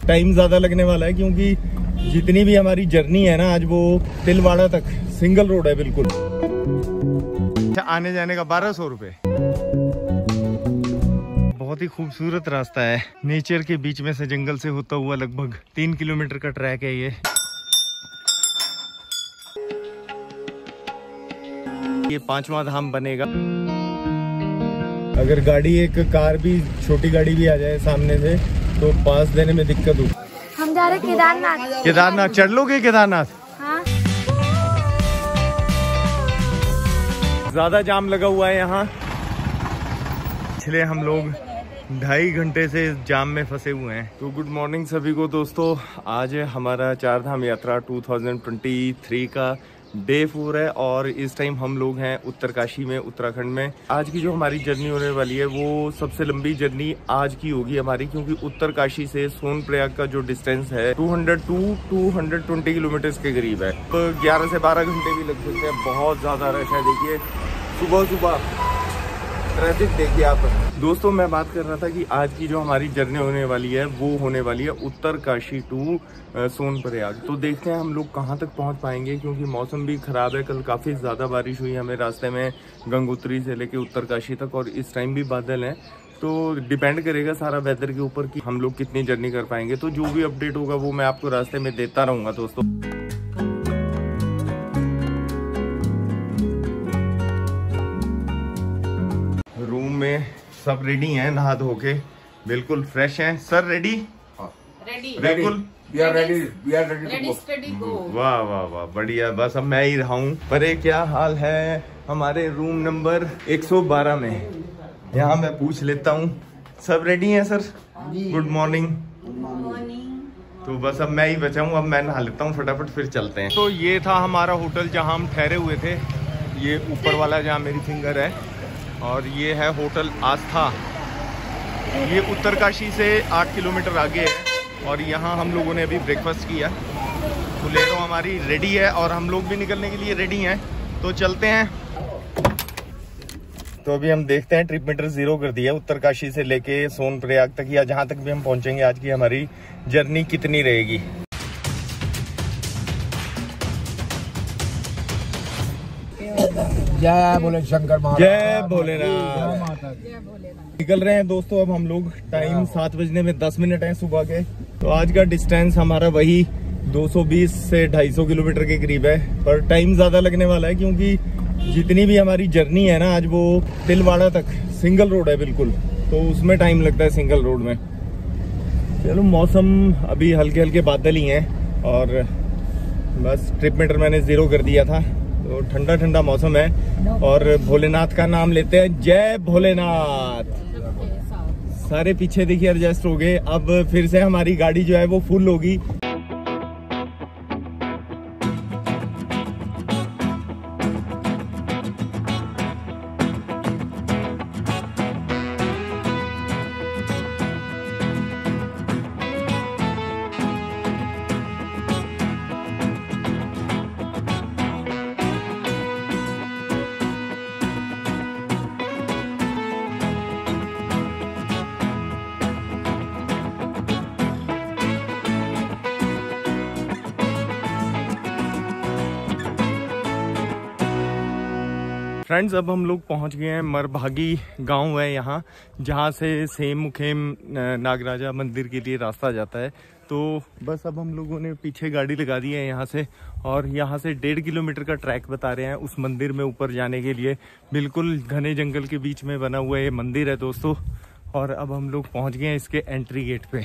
Time ज्यादा लगने वाला है क्योंकि जितनी भी हमारी जर्नी है ना आज वो तिलवाड़ा तक सिंगल रोड है बिल्कुल। आने जाने का 1200 रुपए। बहुत ही खूबसूरत रास्ता है, नेचर के बीच में से जंगल से होता हुआ लगभग 3 किलोमीटर का ट्रैक है ये 5वां धाम बनेगा। अगर गाड़ी एक कार भी छोटी गाड़ी भी आ जाए सामने से तो पास देने में दिक्कत हो। हम जा रहे केदारनाथ। केदारनाथ चढ़ लोगे? केदारनाथ हाँ। ज्यादा जाम लगा हुआ है यहाँ, इसलिए हम लोग 2.5 घंटे से जाम में फंसे हुए हैं। तो गुड मॉर्निंग सभी को दोस्तों, आज हमारा 4 धाम यात्रा 2023 का डे 4 है और इस टाइम हम लोग हैं उत्तरकाशी में, उत्तराखंड में। आज की जो हमारी जर्नी होने वाली है वो सबसे लंबी जर्नी आज की होगी हमारी, क्योंकि उत्तरकाशी से सोनप्रयाग का जो डिस्टेंस है 220 किलोमीटर के करीब है। तो 11 से 12 घंटे भी लग सकते हैं। बहुत ज़्यादा रश है, देखिए सुबह सुबह ट्रैफिक देखिए आप। दोस्तों मैं बात कर रहा था कि आज की जो हमारी जर्नी होने वाली है वो होने वाली है उत्तरकाशी टू सोनप्रयाग। तो देखते हैं हम लोग कहाँ तक पहुँच पाएंगे, क्योंकि मौसम भी ख़राब है। कल काफ़ी ज़्यादा बारिश हुई हमें रास्ते में गंगोत्री से लेके उत्तरकाशी तक, और इस टाइम भी बादल हैं। तो डिपेंड करेगा सारा वेदर के ऊपर कि हम लोग कितनी जर्नी कर पाएंगे। तो जो भी अपडेट होगा वो मैं आपको रास्ते में देता रहूँगा दोस्तों। रूम में सब रेडी हैं, नहा धो के बिल्कुल फ्रेश हैं। Sir ready? रेडी बिल्कुल रेडी गो। वाह वाह वाह, बढ़िया। बस अब मैं ही रहा हूँ। पर क्या हाल है हमारे रूम नंबर 112 में, यहाँ मैं पूछ लेता हूँ। सब रेडी हैं सर? Good morning. तो बस अब मैं ही बचा हूँ, अब मैं नहा लेता हूँ फटाफट, फिर चलते हैं। तो ये था हमारा होटल जहाँ हम ठहरे हुए थे, ये ऊपर वाला जहाँ मेरी फिंगर है, और ये है होटल आस्था। ये उत्तरकाशी से 8 किलोमीटर आगे है, और यहाँ हम लोगों ने अभी ब्रेकफास्ट किया। बुलेरो हमारी रेडी है और हम लोग भी निकलने के लिए रेडी हैं, तो चलते हैं। तो अभी हम देखते हैं, ट्रिप मीटर 0 कर दिया उत्तरकाशी से लेके सोनप्रयाग तक, या जहाँ तक भी हम पहुँचेंगे आज की हमारी जर्नी कितनी रहेगी। जय भोले शंकर महाराज, जय भोलेनाथ। निकल रहे हैं दोस्तों अब हम लोग। टाइम 7 बजने में 10 मिनट है सुबह के। तो आज का डिस्टेंस हमारा वही 220 से 250 किलोमीटर के करीब है, पर टाइम ज्यादा लगने वाला है क्योंकि जितनी भी हमारी जर्नी है ना आज वो तिलवाड़ा तक सिंगल रोड है बिल्कुल, तो उसमें टाइम लगता है सिंगल रोड में। चलो मौसम अभी हल्के हल्के बादल ही हैं, और बस ट्रिप मीटर मैंने 0 कर दिया था, तो ठंडा ठंडा मौसम है और भोलेनाथ का नाम लेते हैं। जय भोलेनाथ। सारे पीछे देखिए एडजस्ट हो गए। अब फिर से हमारी गाड़ी जो है वो फुल होगी। फ्रेंड्स अब हम लोग पहुंच गए हैं मरभागी गांव है यहाँ, जहाँ से सेम मुखेम नागराजा मंदिर के लिए रास्ता जाता है। तो बस अब हम लोगों ने पीछे गाड़ी लगा दी है यहाँ से, और यहाँ से 1.5 किलोमीटर का ट्रैक बता रहे हैं उस मंदिर में ऊपर जाने के लिए। बिल्कुल घने जंगल के बीच में बना हुआ ये मंदिर है दोस्तों, और अब हम लोग पहुँच गए हैं इसके एंट्री गेट पे।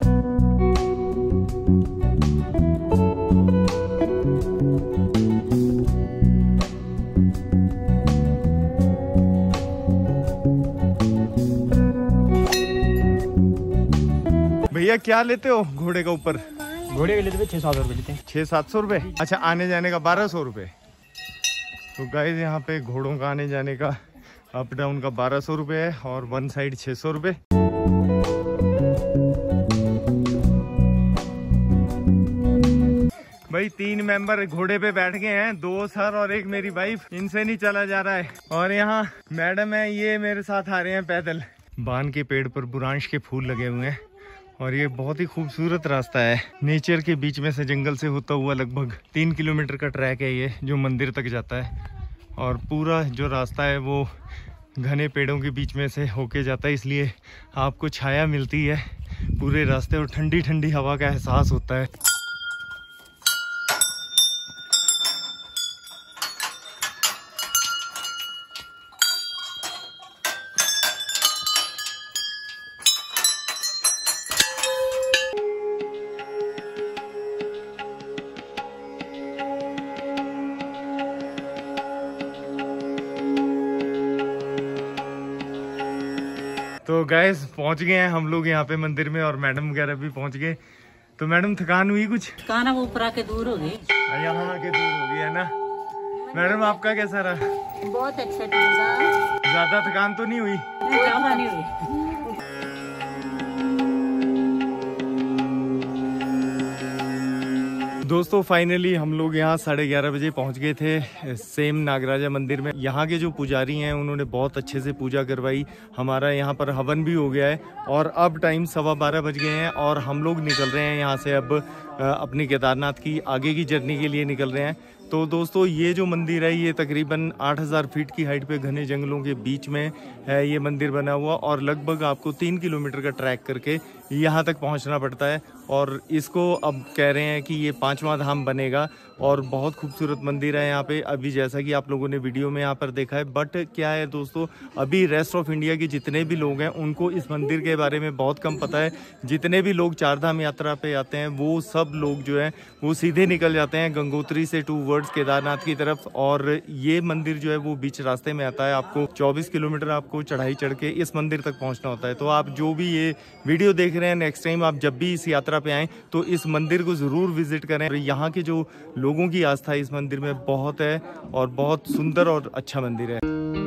भैया क्या लेते हो घोड़े का ऊपर? घोड़े के लेते 600-700 रुपये लेते हैं। 600-700 रुपये? अच्छा, आने जाने का 1200 रुपये। तो गाइस यहाँ पे घोड़ों का आने जाने का अप डाउन का 1200 रुपये है, और वन साइड 600 रुपये। भाई 3 मेंबर घोड़े पे बैठ गए हैं, 2 सर और 1 मेरी वाइफ, इनसे नहीं चला जा रहा है। और यहाँ मैडम है, ये मेरे साथ आ रहे हैं पैदल। बान के पेड़ पर बुरांश के फूल लगे हुए हैं, और ये बहुत ही खूबसूरत रास्ता है, नेचर के बीच में से जंगल से होता हुआ। लगभग 3 किलोमीटर का ट्रैक है ये, जो मंदिर तक जाता है। और पूरा जो रास्ता है वो घने पेड़ों के बीच में से होके जाता है, इसलिए आपको छाया मिलती है पूरे रास्ते और ठंडी ठंडी हवा का एहसास होता है। तो गाइस पहुंच गए हैं हम लोग यहाँ पे मंदिर में, और मैडम वगैरह भी पहुंच गए। तो मैडम थकान हुई कुछ? थकान वो ऊपर आके दूर हो गई, यहाँ आके दूर हो गई है ना। मैडम आपका कैसा रहा? बहुत अच्छा लगा। ज्यादा थकान तो नहीं हुई? ज्यादा नहीं हुई। दोस्तों फाइनली हम लोग यहाँ 11:30 बजे पहुँच गए थे सेम नागराजा मंदिर में। यहाँ के जो पुजारी हैं उन्होंने बहुत अच्छे से पूजा करवाई। हमारा यहाँ पर हवन भी हो गया है और अब टाइम 12:15 बज गए हैं और हम लोग निकल रहे हैं यहाँ से। अब अपनी केदारनाथ की आगे की जर्नी के लिए निकल रहे हैं। तो दोस्तों ये जो मंदिर है ये तकरीबन 8000 फीट की हाइट पे घने जंगलों के बीच में है ये मंदिर बना हुआ, और लगभग आपको 3 किलोमीटर का ट्रैक करके यहाँ तक पहुँचना पड़ता है। और इसको अब कह रहे हैं कि ये 5वां धाम बनेगा, और बहुत खूबसूरत मंदिर है यहाँ पे। अभी जैसा कि आप लोगों ने वीडियो में यहाँ पर देखा है, बट क्या है दोस्तों, अभी रेस्ट ऑफ इंडिया के जितने भी लोग हैं उनको इस मंदिर के बारे में बहुत कम पता है। जितने भी लोग 4 धाम यात्रा पे आते हैं वो सब लोग जो है वो सीधे निकल जाते हैं गंगोत्री से टूवर्ड्स केदारनाथ की तरफ, और ये मंदिर जो है वो बीच रास्ते में आता है। आपको 24 किलोमीटर आपको चढ़ाई चढ़ के इस मंदिर तक पहुँचना होता है। तो आप जो भी ये वीडियो देख रहे हैं, नेक्स्ट टाइम आप जब भी इस यात्रा पे आएँ तो इस मंदिर को ज़रूर विजिट करें। यहाँ के जो लोगों की आस्था इस मंदिर में बहुत है और बहुत सुंदर और अच्छा मंदिर है।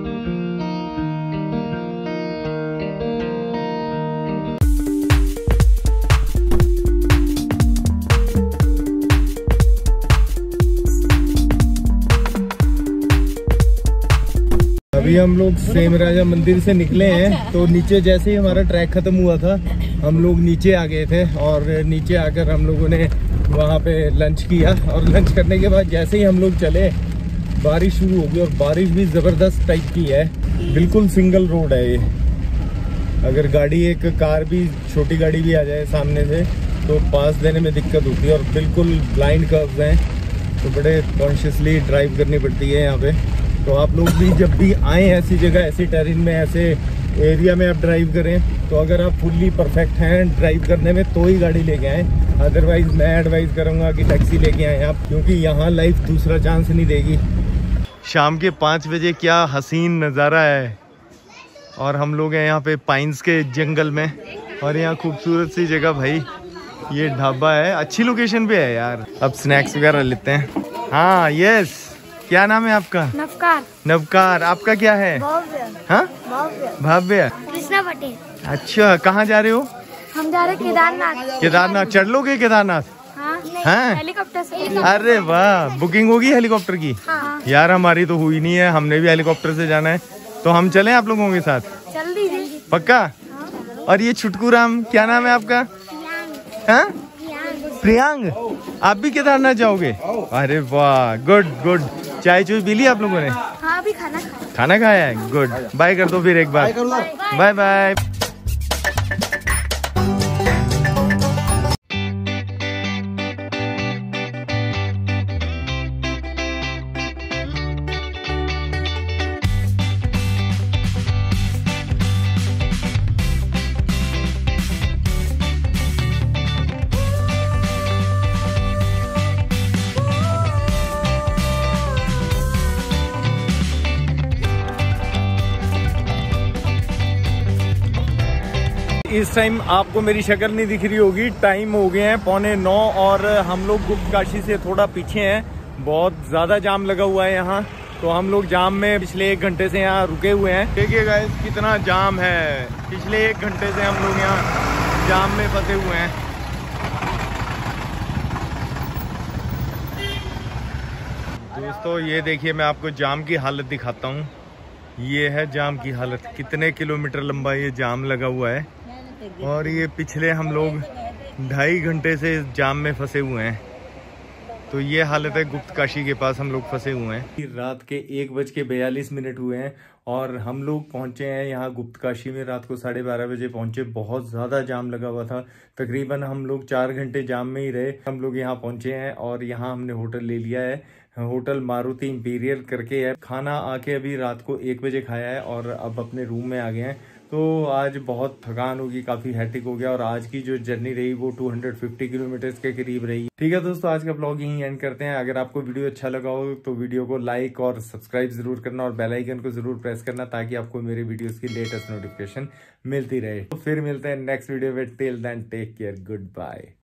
अभी हम लोग सेम राजा मंदिर से निकले हैं, तो नीचे जैसे ही हमारा ट्रैक खत्म हुआ था हम लोग नीचे आ गए थे, और नीचे आकर हम लोगों ने वहाँ पे लंच किया। और लंच करने के बाद जैसे ही हम लोग चले बारिश शुरू हो गई, और बारिश भी ज़बरदस्त टाइप की है। बिल्कुल सिंगल रोड है ये, अगर गाड़ी एक कार भी छोटी गाड़ी भी आ जाए सामने से तो पास देने में दिक्कत होती है, और बिल्कुल ब्लाइंड कर्व्स हैं, तो बड़े कॉन्शियसली ड्राइव करनी पड़ती है यहाँ पे। तो आप लोग भी जब भी आए ऐसी जगह, ऐसी टेरेन में, ऐसे एरिया में आप ड्राइव करें, तो अगर आप फुल्ली परफेक्ट हैं ड्राइव करने में तो ही गाड़ी लेके आएँ। अदरवाइज मैं एडवाइस करूँगा कि टैक्सी लेके आएँ आप, क्योंकि यहाँ लाइफ दूसरा चांस नहीं देगी। शाम के 5 बजे क्या हसीन नज़ारा है, और हम लोग हैं यहाँ पे पाइन्स के जंगल में, और यहाँ खूबसूरत सी जगह भाई, ये ढाबा है, अच्छी लोकेशन पे है यार। अब स्नैक्स वगैरह लेते हैं। हाँ यस, क्या नाम है आपका? नवकार। नवकार। आपका क्या है? भव्य। हाँ भव्य। कृष्णा पटेल। अच्छा, कहाँ जा रहे हो? हम जा रहे केदारनाथ। केदारनाथ चढ़ लोगे? केदारनाथ हाँ, हेलीकॉप्टर से। अरे वाह, बुकिंग होगी हेलीकॉप्टर की? हाँ। यार हमारी तो हुई नहीं है, हमने भी हेलीकॉप्टर से जाना है, तो हम चलें आप लोगों के साथ? चल दीजिए। पक्का? और ये छुटकू राम, क्या नाम है आपका? हाँ? प्रियांग। आप भी केदारनाथ जाओगे? अरे वाह, गुड गुड। चाय चुई पी ली आप लोगों ने? हाँ, अभी खाना खाया है। गुड, बाय कर दो फिर एक बार। Bye bye. इस टाइम आपको मेरी शक्ल नहीं दिख रही होगी, टाइम हो गए हैं 8:45 और हम लोग गुप्त काशी से थोड़ा पीछे हैं। बहुत ज़्यादा जाम लगा हुआ है यहाँ, तो हम लोग जाम में पिछले 1 घंटे से यहाँ रुके हुए हैं। देखिए गाइस कितना जाम है, पिछले 1 घंटे से हम लोग यहाँ जाम में फंसे हुए हैं। दोस्तों ये देखिए, मैं आपको जाम की हालत दिखाता हूँ। ये है जाम की हालत, कितने किलोमीटर लंबा ये जाम लगा हुआ है। और ये पिछले हम लोग 2.5 घंटे से इस जाम में फंसे हुए हैं। तो ये हालत है गुप्त काशी के पास हम लोग फंसे हुए हैं। रात के 1:42 हुए हैं और हम लोग पहुंचे हैं यहाँ गुप्त काशी में। रात को 12:30 बजे पहुंचे। बहुत ज़्यादा जाम लगा हुआ था। तकरीबन हम लोग 4 घंटे जाम में ही रहे। हम लोग यहाँ पहुंचे हैं और यहाँ हमने होटल ले लिया है। होटल मारुति इंपीरियल करके है। खाना आके अभी रात को 1 बजे खाया है और अब अपने रूम में आ गए हैं। तो आज बहुत थकान होगी, काफ़ी हैट्रिक हो गया और आज की जो जर्नी रही वो 250 किलोमीटर्स के करीब रही। ठीक है दोस्तों, आज का ब्लॉग यहीं एंड करते हैं। अगर आपको वीडियो अच्छा लगा हो तो वीडियो को लाइक और सब्सक्राइब जरूर करना और बेल आइकन को जरूर प्रेस करना ताकि आपको मेरे वीडियोस की लेटेस्ट नोटिफिकेशन मिलती रहे। तो फिर मिलते हैं नेक्स्ट वीडियो में। Till then take care, good bye.